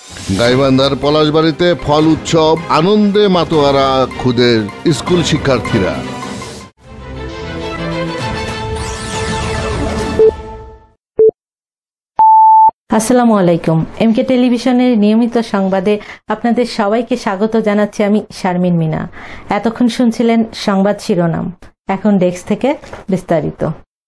গাইবান্ধার পলাশবাড়িতে ফল উৎসব, আনন্দে মাতোয়ারা খুদের স্কুল শিক্ষার্থীরা। আসসালামু আলাইকুম। এমকে টেলিভিশনের নিয়মিত সংবাদে আপনাদের সবাইকে স্বাগত জানাচ্ছি আমি শারমিন মিনা। এতক্ষণ শুনছিলেন সংবাদ শিরোনাম, এখন ডেস্ক থেকে বিস্তারিত।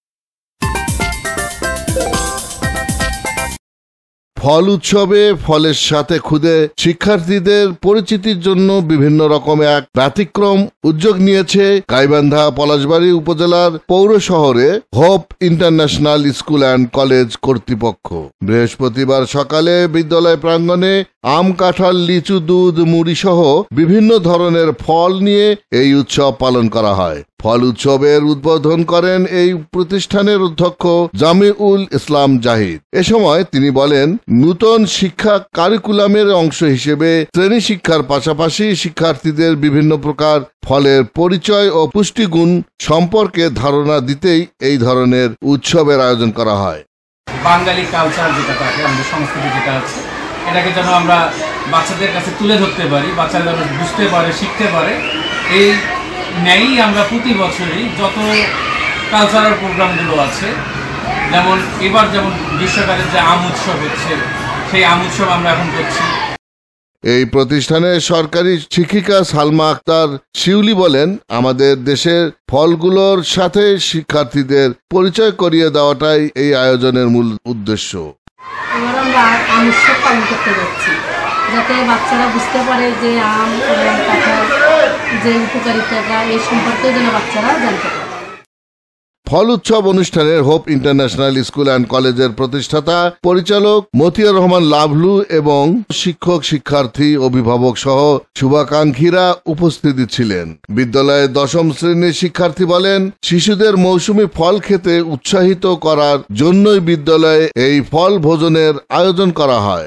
ফল উৎসবে ফলের সাথে খুদে শিক্ষার্থীদের পরিচিতির জন্য বিভিন্ন রকমের এক ব্যতিক্রম উদ্যোগ নিয়েছে গাইবান্ধা পলাশবাড়ী উপজেলার পৌর শহরে Hope International School and College কর্তৃপক্ষ। বৃহস্পতিবার সকালে বিদ্যালয় প্রাঙ্গণে আম, কাঁঠাল, লিচু, দুধ, মুড়ি সহ বিভিন্ন ধরনের ফল নিয়ে এই উৎসব পালন করা হয়। ফল উৎসবের উদ্বোধন করেন এই প্রতিষ্ঠানের অধ্যক্ষ জামিউল ইসলাম জাহিদ। এ সময় তিনি বলেন, নূতন শিক্ষা কারিকুলামের অংশ হিসেবে শ্রেণী শিক্ষার পাশাপাশি শিক্ষার্থীদের বিভিন্ন প্রকার ফলের পরিচয় ও পুষ্টিগুণ সম্পর্কে ধারণা দিতেই এই ধরনের উৎসবের আয়োজন করা হয়। বাঙালি কালচার যেটা থাকে, আমাদের সংস্কৃতি যেটা আছে, এটাকে যেন আমরা বাচ্চাদের কাছে তুলে ধরতে পারি, বাচ্চারা যেন বুঝতে পারে, শিখতে পারে। এই ন্যায়ই আমরা প্রতি বছরই যত কালচারাল প্রোগ্রামগুলো আছে, যেমন এবার যেমন গ্রীষ্মকালের যে আম উৎসব হচ্ছে, সেই আম উৎসব আমরা এখন করছি। এই প্রতিষ্ঠানের সরকারি শিক্ষিকা সালমা আক্তার শিউলি বলেন, আমাদের দেশের ফলগুলোর সাথে শিক্ষার্থীদের পরিচয় করিয়ে দেওয়াটাই এই আয়োজনের মূল উদ্দেশ্য। আমরা আম উৎসব পালন করতে যাচ্ছি, যাতে বাচ্চারা বুঝতে পারে যে আম এবং কাঁঠাল যে উপকারিতা, এই সম্পর্কে যেন বাচ্চারা জানতে পারে। ফল উৎসব অনুষ্ঠানের হোপ ইন্টারন্যাশনাল স্কুল অ্যান্ড কলেজের প্রতিষ্ঠাতা পরিচালক মতিয়ার রহমান লাভলু এবং শিক্ষক, শিক্ষার্থী, অভিভাবক সহ শুভাকাঙ্ক্ষীরা উপস্থিত ছিলেন। বিদ্যালয়ের ১০ম শ্রেণীর শিক্ষার্থী বলেন, শিশুদের মৌসুমী ফল খেতে উৎসাহিত করার জন্যই বিদ্যালয়ে এই ফল ভোজনের আয়োজন করা হয়।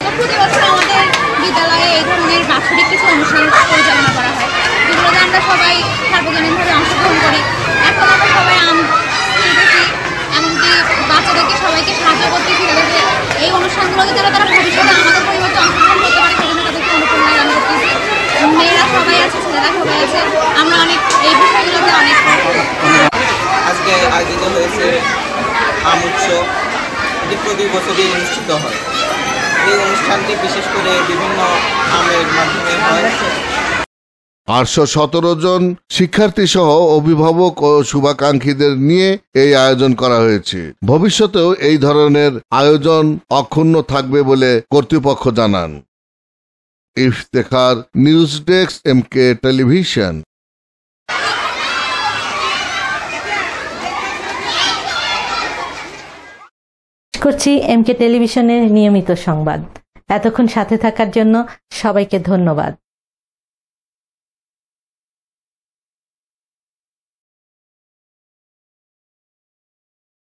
এই অনুষ্ঠানগুলোতে যারা তারা ভবিষ্যতে আমাদের পরিবর্তে অংশগ্রহণ করতে পারে, সেজন্য তাদেরকে অনুপ্রেরণা দান করতেছি। মেয়েরা সবাই আছে, ছেলেরা সবাই আছে, আমরা অনেক এই বিষয়গুলোতে অনেক আজকে আয়োজিত হয়েছে আম উৎসব। এটি প্রতি বছরই অনুষ্ঠিত হয়। এই অনুষ্ঠানটি বিশেষ করে বিভিন্ন আমের মাধ্যমে হয়। ৮১৭ জন শিক্ষার্থী সহ অভিভাবক ও শুভাকাঙ্ক্ষীদের নিয়ে এই আয়োজন করা হয়েছে। ভবিষ্যতেও এই ধরনের আয়োজন অক্ষুণ্ণ থাকবে বলে কর্তৃপক্ষ জানান। Iftekhar, news desk, MK television. করছি এমকে টেলিভিশনের নিয়মিত সংবাদ। এতক্ষণ সাথে থাকার জন্য সবাইকে ধন্যবাদ।